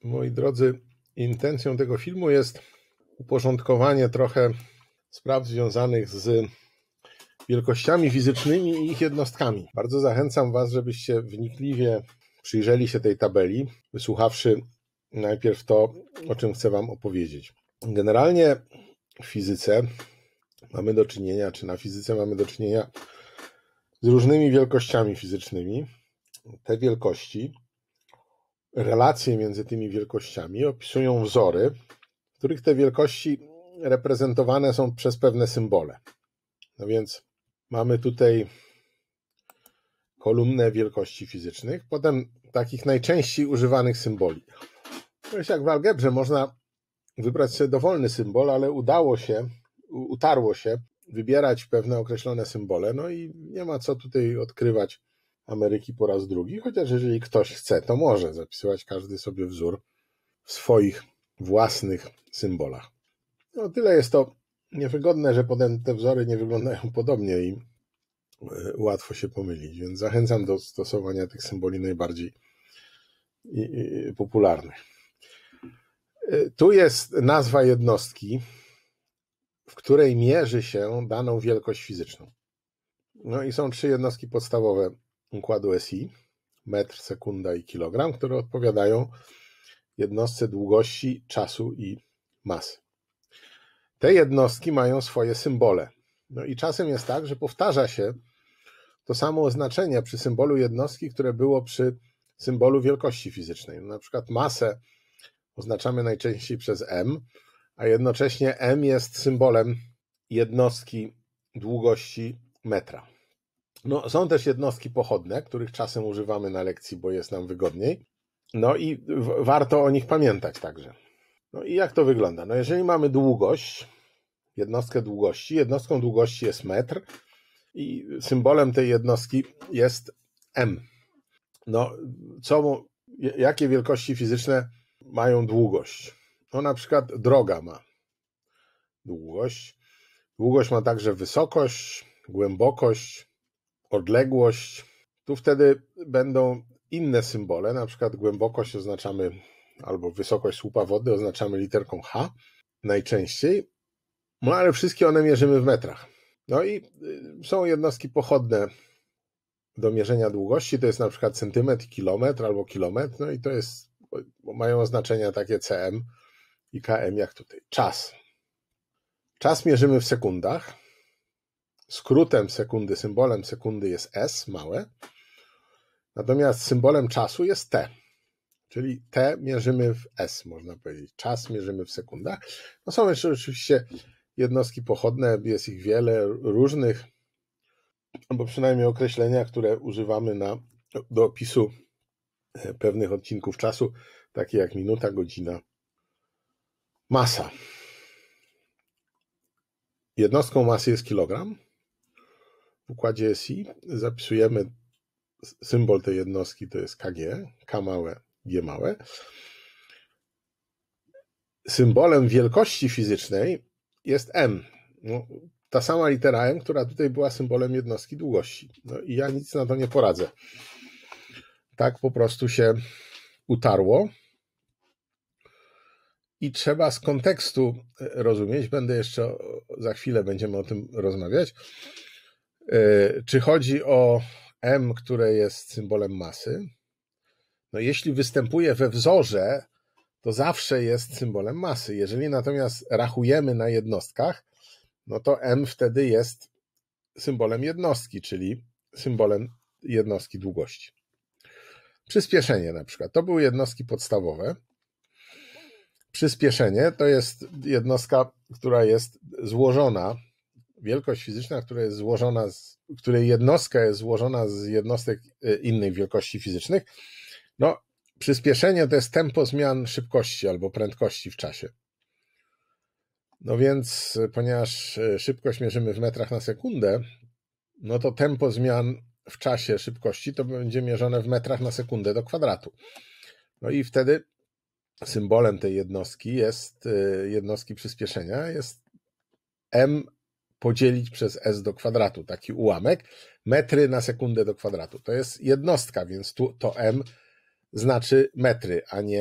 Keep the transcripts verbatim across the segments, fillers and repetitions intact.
Moi drodzy, intencją tego filmu jest uporządkowanie trochę spraw związanych z wielkościami fizycznymi i ich jednostkami. Bardzo zachęcam Was, żebyście wnikliwie przyjrzeli się tej tabeli, wysłuchawszy najpierw to, o czym chcę Wam opowiedzieć. Generalnie w fizyce mamy do czynienia, czy na fizyce mamy do czynienia z różnymi wielkościami fizycznymi. Te wielkości, relacje między tymi wielkościami opisują wzory, w których te wielkości reprezentowane są przez pewne symbole. No więc mamy tutaj kolumnę wielkości fizycznych, potem takich najczęściej używanych symboli. To jest jak w algebrze, można wybrać sobie dowolny symbol, ale udało się, utarło się wybierać pewne określone symbole, no i nie ma co tutaj odkrywać Ameryki po raz drugi, chociaż jeżeli ktoś chce, to może zapisywać każdy sobie wzór w swoich własnych symbolach. No tyle jest to niewygodne, że potem te wzory nie wyglądają podobnie i łatwo się pomylić, więc zachęcam do stosowania tych symboli najbardziej popularnych. Tu jest nazwa jednostki, w której mierzy się daną wielkość fizyczną. No i są trzy jednostki podstawowe układu S I, metr, sekunda i kilogram, które odpowiadają jednostce długości, czasu i masy. Te jednostki mają swoje symbole. No i czasem jest tak, że powtarza się to samo oznaczenie przy symbolu jednostki, które było przy symbolu wielkości fizycznej. No na przykład masę oznaczamy najczęściej przez M, a jednocześnie M jest symbolem jednostki długości metra. No, są też jednostki pochodne, których czasem używamy na lekcji, bo jest nam wygodniej. No i w- warto o nich pamiętać także. No i jak to wygląda? No jeżeli mamy długość, jednostkę długości, jednostką długości jest metr i symbolem tej jednostki jest M. No, co, jakie wielkości fizyczne mają długość? No na przykład droga ma długość. Długość ma także wysokość, głębokość, odległość. Tu wtedy będą inne symbole, na przykład głębokość oznaczamy, albo wysokość słupa wody oznaczamy literką H najczęściej, no ale wszystkie one mierzymy w metrach. No i są jednostki pochodne do mierzenia długości, to jest na przykład centymetr, kilometr albo kilometr, no i to jest, mają oznaczenia takie C M i K M jak tutaj. Czas. Czas mierzymy w sekundach. Skrótem sekundy, symbolem sekundy jest S, małe. Natomiast symbolem czasu jest T. Czyli T mierzymy w S, można powiedzieć. Czas mierzymy w sekundach. No są jeszcze oczywiście jednostki pochodne, jest ich wiele różnych, albo przynajmniej określenia, które używamy na, do opisu pewnych odcinków czasu, takie jak minuta, godzina, masa. Jednostką masy jest kilogram. W układzie S I zapisujemy symbol tej jednostki, to jest K G, K małe, G małe. Symbolem wielkości fizycznej jest M. No, ta sama litera M, która tutaj była symbolem jednostki długości. No i ja nic na to nie poradzę. Tak po prostu się utarło. I trzeba z kontekstu rozumieć, będę jeszcze za chwilę będziemy o tym rozmawiać, czy chodzi o M, które jest symbolem masy. No jeśli występuje we wzorze, to zawsze jest symbolem masy. Jeżeli natomiast rachujemy na jednostkach, no to M wtedy jest symbolem jednostki, czyli symbolem jednostki długości. Przyspieszenie na przykład, to były jednostki podstawowe. Przyspieszenie to jest jednostka, która jest złożona, wielkość fizyczna, która jest złożona, z, której jednostka jest złożona z jednostek innych wielkości fizycznych. No, przyspieszenie to jest tempo zmian szybkości albo prędkości w czasie. No więc, ponieważ szybkość mierzymy w metrach na sekundę, no to tempo zmian w czasie szybkości to będzie mierzone w metrach na sekundę do kwadratu. No i wtedy symbolem tej jednostki jest, jednostki przyspieszenia jest M podzielić przez S do kwadratu, taki ułamek, metry na sekundę do kwadratu. To jest jednostka, więc tu to M znaczy metry, a nie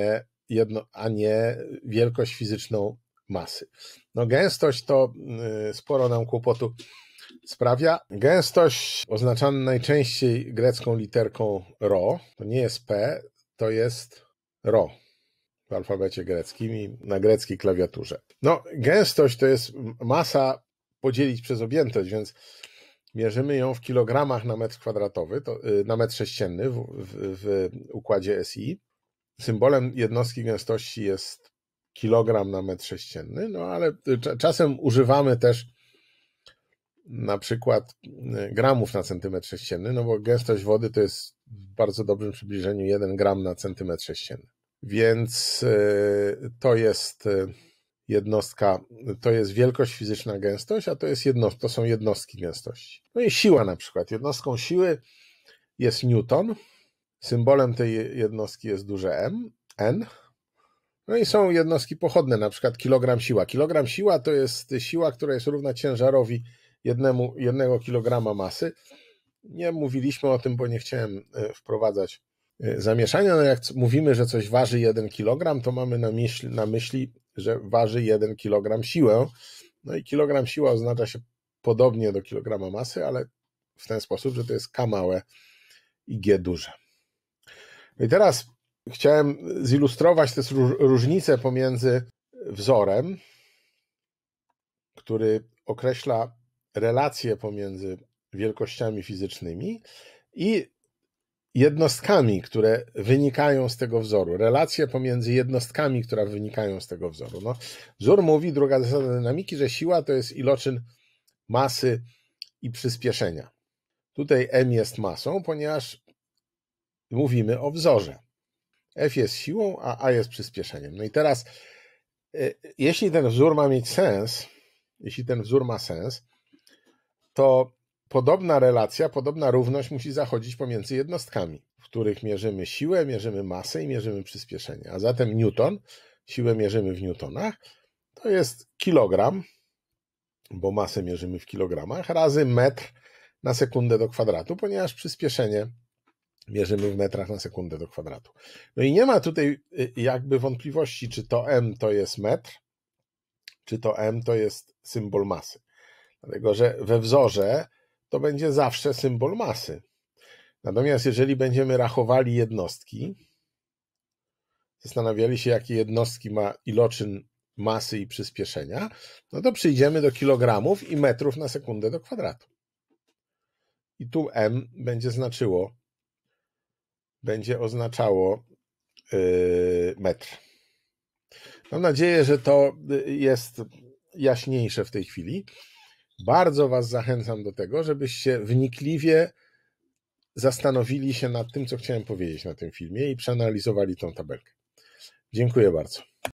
jedno, a nie wielkość fizyczną masy. No gęstość to sporo nam kłopotu sprawia. Gęstość oznaczana najczęściej grecką literką rho, to nie jest P, to jest rho w alfabecie greckim i na greckiej klawiaturze. No gęstość to jest masa podzielić przez objętość, więc mierzymy ją w kilogramach na metr kwadratowy, to, na metr sześcienny w, w, w układzie S I. Symbolem jednostki gęstości jest kilogram na metr sześcienny, no ale czasem używamy też na przykład gramów na centymetr sześcienny, no bo gęstość wody to jest w bardzo dobrym przybliżeniu jeden gram na centymetr sześcienny. Więc to jest jednostka, to jest wielkość fizyczna gęstość, a to, jest jedno, to są jednostki gęstości. No i siła na przykład. Jednostką siły jest Newton. Symbolem tej jednostki jest duże M, N. No i są jednostki pochodne, na przykład kilogram siła. Kilogram siła to jest siła, która jest równa ciężarowi jednemu, jednego kilograma masy. Nie mówiliśmy o tym, bo nie chciałem wprowadzać zamieszania. No jak mówimy, że coś waży jeden kilogram, to mamy na myśli, na myśli, że waży jeden kilogram siłę. No i kilogram siła oznacza się podobnie do kilograma masy, ale w ten sposób, że to jest K małe i G duże. No i teraz chciałem zilustrować te różnice pomiędzy wzorem, który określa relacje pomiędzy wielkościami fizycznymi i jednostkami, które wynikają z tego wzoru. Relacje pomiędzy jednostkami, które wynikają z tego wzoru. No, wzór mówi, druga zasada dynamiki, że siła to jest iloczyn masy i przyspieszenia. Tutaj M jest masą, ponieważ mówimy o wzorze. F jest siłą, a A jest przyspieszeniem. No i teraz, jeśli ten wzór ma mieć sens, jeśli ten wzór ma sens, to podobna relacja, podobna równość musi zachodzić pomiędzy jednostkami, w których mierzymy siłę, mierzymy masę i mierzymy przyspieszenie. A zatem Newton, siłę mierzymy w newtonach, to jest kilogram, bo masę mierzymy w kilogramach, razy metr na sekundę do kwadratu, ponieważ przyspieszenie mierzymy w metrach na sekundę do kwadratu. No i nie ma tutaj jakby wątpliwości, czy to M to jest metr, czy to M to jest symbol masy. Dlatego, że we wzorze to będzie zawsze symbol masy. Natomiast jeżeli będziemy rachowali jednostki, zastanawiali się, jakie jednostki ma iloczyn masy i przyspieszenia, no to przyjdziemy do kilogramów i metrów na sekundę do kwadratu. I tu M będzie znaczyło, będzie oznaczało yy, metr. Mam nadzieję, że to jest jaśniejsze w tej chwili. Bardzo Was zachęcam do tego, żebyście wnikliwie zastanowili się nad tym, co chciałem powiedzieć na tym filmie i przeanalizowali tą tabelkę. Dziękuję bardzo.